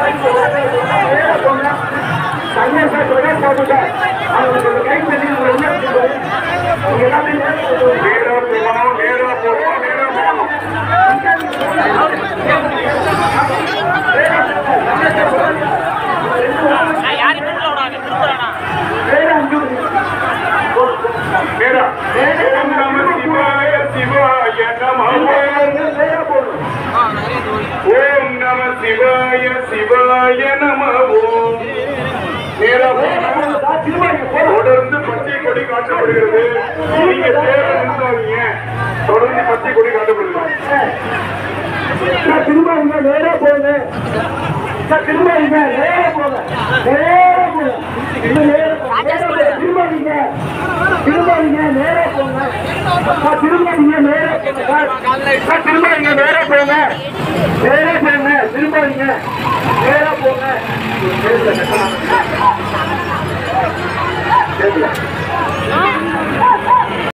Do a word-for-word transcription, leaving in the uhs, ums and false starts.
ஓம் நம சிவாய சிவாய நம ஓம். தொடர்ந்து பச்சை கொடி காட்டப்படுகிறது. நீங்க தேவை நிறுத்தாதீங்க. தொடர்ந்து பச்சை கொடி காட்டப்படுகிறது. திரும்ப நேரா போங்க. திரும்ப நேரா போங்க. நேரா போங்க. திரும்ப திரும்ப நேரா போங்க. திரும்ப நேரா திரும்ப நேரா போங்க. நேரா போங்க. திரும்ப நேரா போங்க.